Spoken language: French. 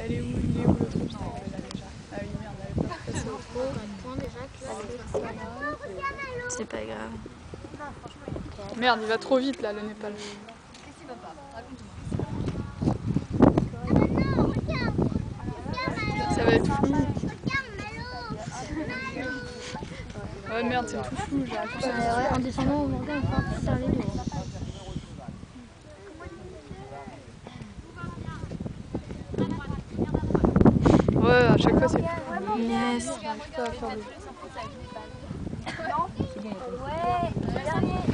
Elle est où? Il est où l'autre? Putain, elle est là déjà. Ah oui, merde, elle est pas passée au fond. C'est pas grave. Merde, il va trop vite là, le Népal. Qu'est-ce qui va pas? Raconte-moi. Ça va être flou. Ouais, merde, c'est tout flou, j'arrive pas à Ouais, en descendant au Morgan, on va plus faire les deux. Ouais, à chaque fois c'est flou. Yes. J'arrive pas à faire le... Ouais, dernier.